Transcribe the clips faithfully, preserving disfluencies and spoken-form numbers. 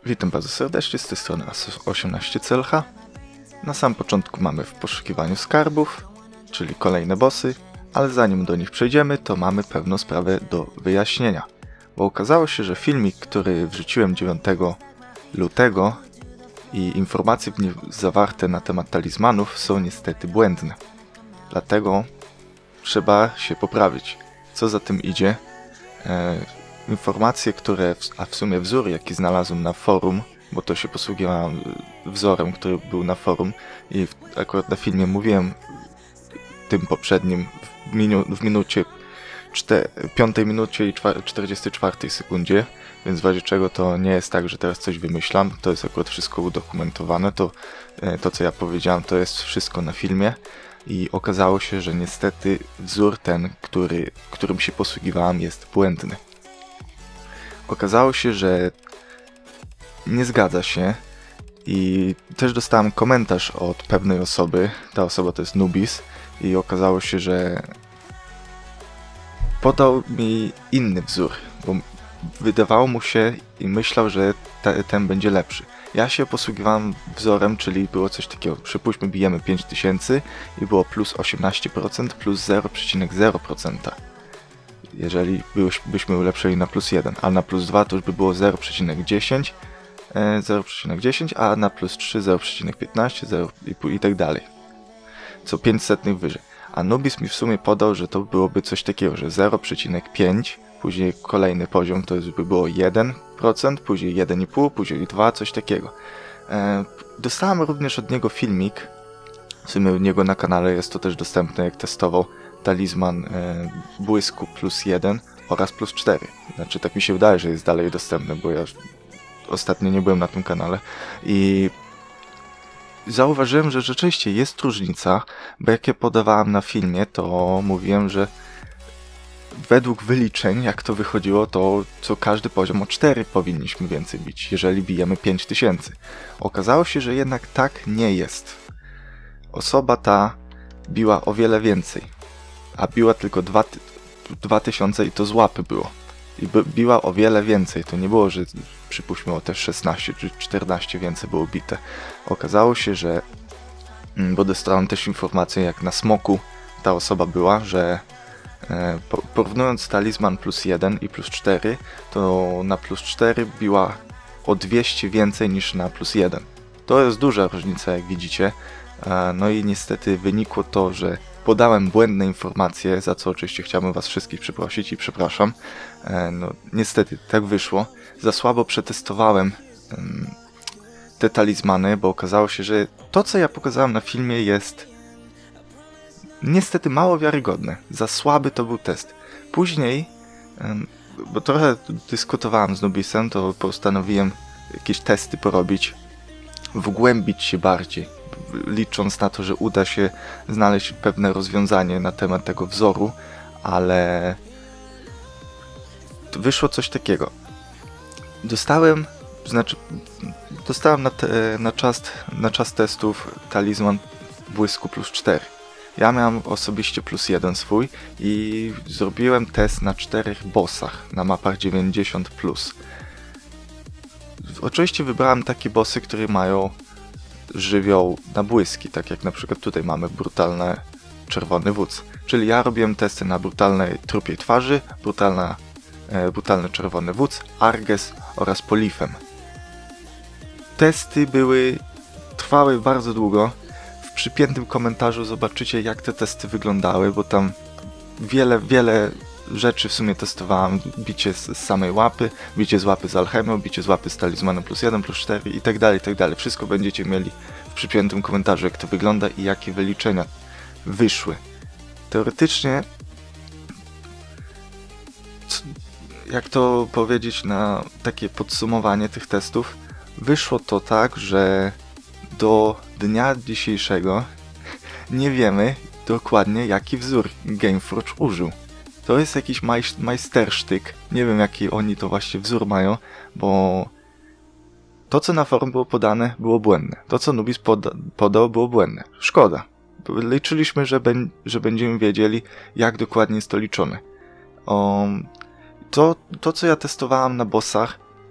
Witam bardzo serdecznie, z tej strony Asus osiemnaście C L H. Na samym początku mamy w poszukiwaniu skarbów, czyli kolejne bossy, ale zanim do nich przejdziemy, to mamy pewną sprawę do wyjaśnienia. Bo okazało się, że filmik, który wrzuciłem dziewiątego lutego i informacje w nim zawarte na temat talizmanów są niestety błędne. Dlatego trzeba się poprawić. Co za tym idzie? E, informacje, które, a w sumie wzór, jaki znalazłem na forum, bo to się posługiwałem wzorem, który był na forum i w, akurat na filmie mówiłem tym poprzednim w, minu, w minucie piątej minucie i czterdziestej czwartej sekundzie, więc w razie czego to nie jest tak, że teraz coś wymyślam, to jest akurat wszystko udokumentowane, to, to co ja powiedziałem, to jest wszystko na filmie i okazało się, że niestety wzór ten, który, którym się posługiwałem, jest błędny. Okazało się, że nie zgadza się i też dostałem komentarz od pewnej osoby, ta osoba to jest Nubis i okazało się, że podał mi inny wzór, bo wydawało mu się i myślał, że te, ten będzie lepszy. Ja się posługiwałem wzorem, czyli było coś takiego, przypuśćmy bijemy pięć tysięcy i było plus osiemnaście procent plus zero przecinek zero procent. Jeżeli byśmy ulepszyli na plus jeden, a na plus dwa to już by było zero przecinek dziesięć, zero przecinek dziesięć, a na plus trzy zero przecinek piętnaście, zero i, i tak dalej. Co pięć setnych wyżej. A Nubis mi w sumie podał, że to byłoby coś takiego, że zero przecinek pięć, później kolejny poziom to by było jeden procent, później jeden i pół, później dwa, coś takiego. E, dostałem również od niego filmik, w sumie u niego na kanale jest to też dostępne, jak testował talizman e, błysku plus jeden oraz plus cztery. Znaczy tak mi się wydaje, że jest dalej dostępny, bo ja ostatnio nie byłem na tym kanale i zauważyłem, że rzeczywiście jest różnica, bo jak ja podawałem na filmie, to mówiłem, że według wyliczeń, jak to wychodziło, to co każdy poziom o cztery powinniśmy więcej bić, jeżeli bijemy pięć tysięcy. Okazało się, że jednak tak nie jest. Osoba ta biła o wiele więcej, a biła tylko dwa tysiące i to z łapy było. I biła o wiele więcej, to nie było, że przypuśćmy o te szesnaście czy czternaście więcej było bite. Okazało się, że, bo dostałem też informację, jak na smoku ta osoba była, że e, porównując talizman plus jeden i plus cztery, to na plus cztery biła o dwieście więcej niż na plus jeden. To jest duża różnica, jak widzicie. E, no i niestety wynikło to, że podałem błędne informacje, za co oczywiście chciałbym was wszystkich przeprosić i przepraszam. E, no niestety tak wyszło. Za słabo przetestowałem um, te talizmany, bo okazało się, że to, co ja pokazałem na filmie, jest niestety mało wiarygodne. Za słaby to był test. Później, um, bo trochę dyskutowałem z Nubisem, to postanowiłem jakieś testy porobić, wgłębić się bardziej, licząc na to, że uda się znaleźć pewne rozwiązanie na temat tego wzoru, ale wyszło coś takiego. Dostałem, znaczy, dostałem na, te, na, czas, na czas testów talizman błysku plus cztery. Ja miałem osobiście plus jeden swój i zrobiłem test na czterech bossach, na mapach dziewięćdziesiąt plus. Oczywiście wybrałem takie bossy, które mają żywioł na błyski, tak jak na przykład tutaj mamy brutalny czerwony wódz. Czyli ja robiłem testy na brutalnej trupiej twarzy, brutalna, e, brutalny czerwony wódz, Arges oraz Polifem. Testy były, trwały bardzo długo. W przypiętym komentarzu zobaczycie, jak te testy wyglądały, bo tam wiele, wiele rzeczy w sumie testowałem. Bicie z, z samej łapy, bicie z łapy z alchemią, bicie z łapy z talizmanem plus jeden, plus cztery i tak dalej, i tak dalej. Wszystko będziecie mieli w przypiętym komentarzu, jak to wygląda i jakie wyliczenia wyszły. Teoretycznie, jak to powiedzieć na takie podsumowanie tych testów, wyszło to tak, że do dnia dzisiejszego nie wiemy dokładnie, jaki wzór Gameforge użył. To jest jakiś maj majstersztyk. Nie wiem, jaki oni to właśnie wzór mają, bo to, co na forum było podane, było błędne. To, co Nubis poda podał, było błędne. Szkoda. Liczyliśmy, że, że będziemy wiedzieli, jak dokładnie jest to liczone. Um, to, to, co ja testowałem na bossach,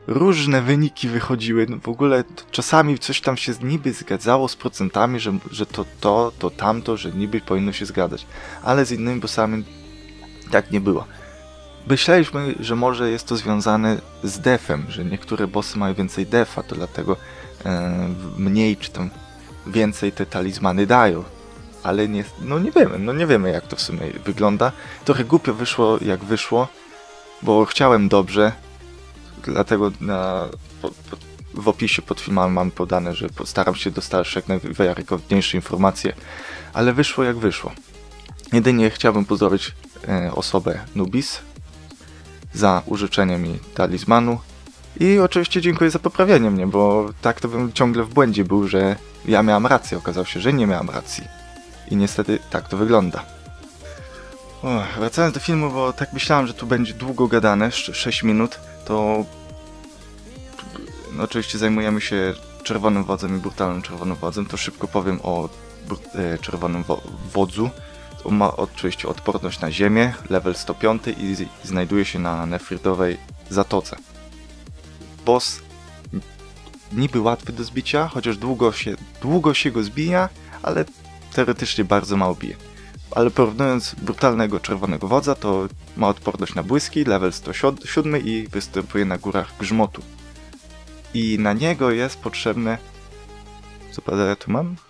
różne wyniki wychodziły, no w ogóle czasami coś tam się niby zgadzało z procentami, że, że to to, to tamto, że niby powinno się zgadzać, ale z innymi bossami tak nie było. Myśleliśmy, że może jest to związane z defem, że niektóre bossy mają więcej defa, to dlatego e, mniej czy tam więcej te talizmany dają. Ale nie, no nie wiemy, no nie wiemy jak to w sumie wygląda. Trochę głupio wyszło jak wyszło, bo chciałem dobrze, dlatego na, po, po, w opisie pod filmem mam podane, że staram się dostarczyć jak najwiarygodniejsze informacje, ale wyszło jak wyszło. Jedynie chciałbym pozdrowić e, osobę Nubis za użyczenie mi talizmanu i oczywiście dziękuję za poprawienie mnie, bo tak to bym ciągle w błędzie był, że ja miałem rację, okazało się, że nie miałem racji. I niestety tak to wygląda. O, wracając do filmu, bo tak myślałem, że tu będzie długo gadane, sześć minut, to no, oczywiście zajmujemy się czerwonym wodzem i brutalnym czerwonym wodzem, to szybko powiem o e, czerwonym wo wodzu. On ma oczywiście odporność na ziemię, level sto pięć i znajduje się na nefrytowej zatoce. Boss niby łatwy do zbicia, chociaż długo się, długo się go zbija, ale teoretycznie bardzo mało bije. Ale porównując brutalnego czerwonego wodza, to ma odporność na błyski, level sto siedem i występuje na górach grzmotu. I na niego jest potrzebne... Co pada ja tu mam?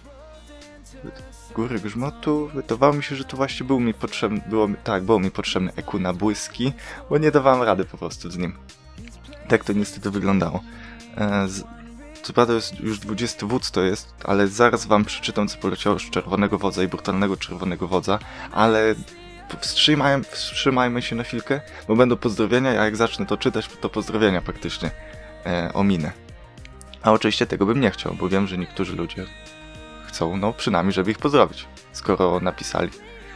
Góry grzmotu. Wydawało mi się, że tu właśnie był mi potrzebny... Było mi, tak, było mi potrzebne E Q na błyski, bo nie dawałem rady po prostu z nim. Tak to niestety wyglądało. E, z... Co prawda jest już dwudziesty wódz to jest, ale zaraz wam przeczytam, co poleciało z czerwonego wodza i brutalnego czerwonego wodza, ale wstrzymajmy, wstrzymajmy się na chwilkę, bo będą pozdrowienia, a jak zacznę to czytać, to pozdrowienia praktycznie e, ominę. A oczywiście tego bym nie chciał, bo wiem, że niektórzy ludzie chcą, no przynajmniej, żeby ich pozdrowić, skoro napisali.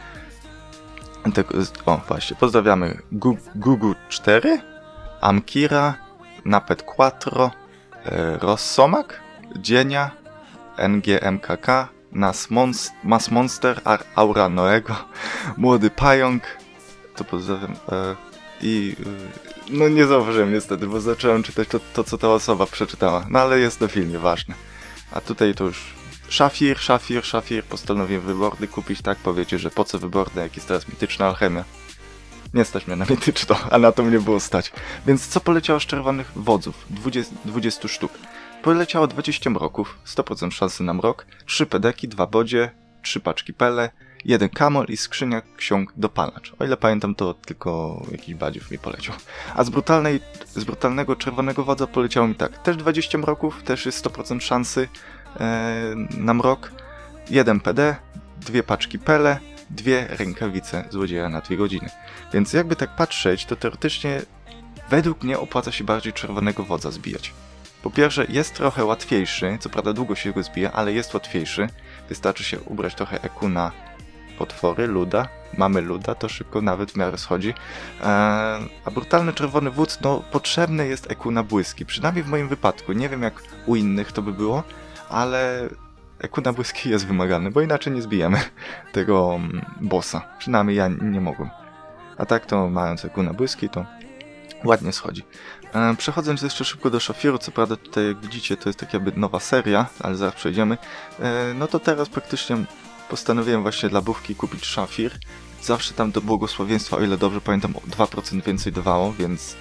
Tego, o, właśnie, pozdrawiamy Gugu cztery, Amkira, Napet Quattro, Rossomak, Dzienia, N G M K K, Nas Monst Mas Monster, Aura Noego, Młody Pająk, to pozdrawiam, e, i e, no nie zauważyłem niestety, bo zacząłem czytać to, to, co ta osoba przeczytała, no ale jest na filmie, ważne. A tutaj to już Szafir, Szafir, Szafir, postanowiłem wyborny kupić, tak, powiecie, że po co wyborny, jak jest teraz mityczna alchemia. Nie stać mnie na mityczną, a na to mnie było stać. Więc co poleciało z czerwonych wodzów? dwadzieścia sztuk. Poleciało dwadzieścia mroków, sto procent szansy na mrok, trzy pedeki, dwa bodzie, trzy paczki pele, jeden kamol i skrzynia ksiąg dopalacz. O ile pamiętam, to tylko jakiś badziów mi poleciał. A z, brutalnej, z brutalnego czerwonego wodza poleciało mi tak. Też dwadzieścia mroków, też jest sto procent szansy e, na mrok, jeden P D, dwie paczki pele, dwie rękawice złodzieja na dwie godziny. Więc jakby tak patrzeć, to teoretycznie według mnie opłaca się bardziej czerwonego wodza zbijać. Po pierwsze jest trochę łatwiejszy, co prawda długo się go zbija, ale jest łatwiejszy. Wystarczy się ubrać trochę E Q na potwory, luda. Mamy luda, to szybko nawet w miarę schodzi. Eee, a brutalny czerwony wódz, no potrzebny jest E Q na błyski. Przynajmniej w moim wypadku. Nie wiem jak u innych to by było, ale E Q na błyski jest wymagany, bo inaczej nie zbijemy tego bossa. Przynajmniej ja nie mogłem. A tak to mając E Q na błyski, to ładnie schodzi. E, przechodząc jeszcze szybko do Szafiru, co prawda tutaj jak widzicie to jest tak jakby nowa seria, ale zaraz przejdziemy. E, no to teraz praktycznie postanowiłem właśnie dla Bówki kupić Szafir. Zawsze tam do błogosławieństwa, o ile dobrze pamiętam, o dwa procent więcej dawało, więc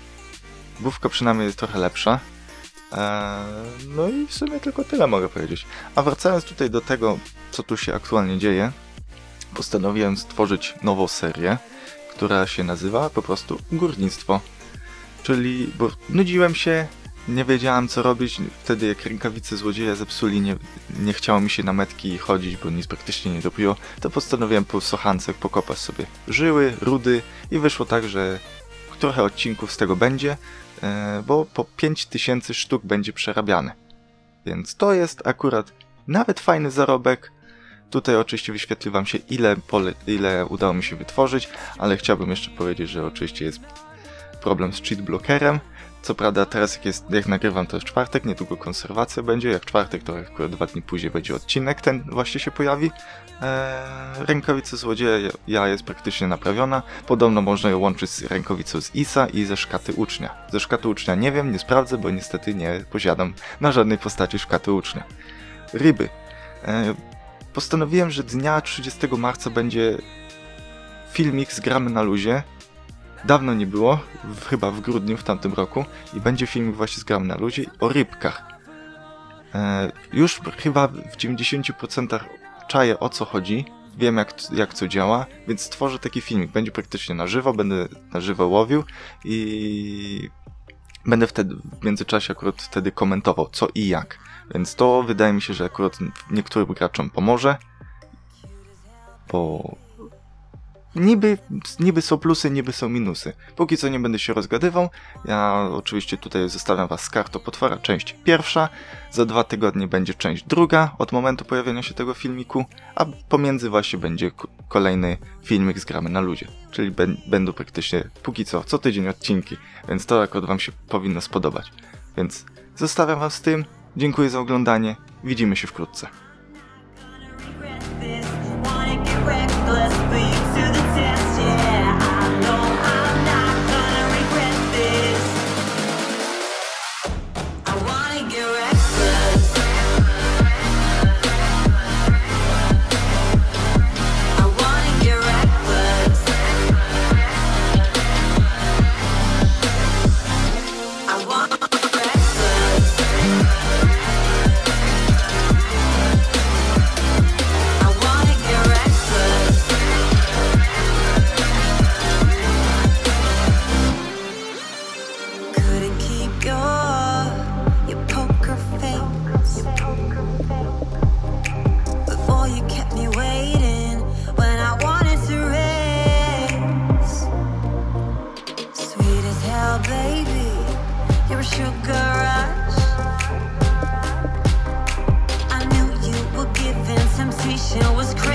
Bówka przynajmniej jest trochę lepsza. E, no i w sumie tylko tyle mogę powiedzieć. A wracając tutaj do tego, co tu się aktualnie dzieje, postanowiłem stworzyć nową serię, która się nazywa po prostu Górnictwo. Czyli, bo nudziłem się, nie wiedziałem co robić, wtedy jak rękawice złodzieja zepsuli, nie, nie chciało mi się na metki chodzić, bo nic praktycznie nie dopiło, to postanowiłem po sochance pokopać sobie żyły, rudy i wyszło tak, że trochę odcinków z tego będzie, bo po pięć tysięcy sztuk będzie przerabiane. Więc to jest akurat nawet fajny zarobek. Tutaj oczywiście wyświetli wam się ile, pole, ile udało mi się wytworzyć, ale chciałbym jeszcze powiedzieć, że oczywiście jest problem z cheat blockerem. Co prawda teraz jak, jest, jak nagrywam to jest czwartek, niedługo konserwacja będzie, jak czwartek to akurat dwa dni później będzie odcinek, ten właśnie się pojawi. Eee, rękawica złodzieja jest praktycznie naprawiona, podobno można ją łączyć z rękawicą z Isa i ze szkaty ucznia. Ze szkaty ucznia nie wiem, nie sprawdzę, bo niestety nie posiadam na żadnej postaci szkaty ucznia. Ryby. Eee, postanowiłem, że dnia trzydziestego marca będzie filmik z Gramy na luzie. Dawno nie było, w, chyba w grudniu w tamtym roku, i będzie filmik właśnie z Gramy na luzie o rybkach. E, już chyba w dziewięćdziesięciu procentach czaję, o co chodzi, wiem jak, jak co działa, więc stworzę taki filmik. Będzie praktycznie na żywo, będę na żywo łowił i będę wtedy w międzyczasie akurat wtedy komentował co i jak. Więc to wydaje mi się, że akurat niektórym graczom pomoże, bo Niby, niby są plusy, niby są minusy. Póki co nie będę się rozgadywał. Ja oczywiście tutaj zostawiam was z kartą potwora, część pierwsza. Za dwa tygodnie będzie część druga od momentu pojawienia się tego filmiku, a pomiędzy właśnie będzie kolejny filmik z Gramy na luzie. Czyli będą praktycznie póki co co tydzień odcinki, więc to akurat wam się powinno spodobać. Więc zostawiam was z tym. Dziękuję za oglądanie. Widzimy się wkrótce. Sugar rush. I knew you were giving temptation was crazy.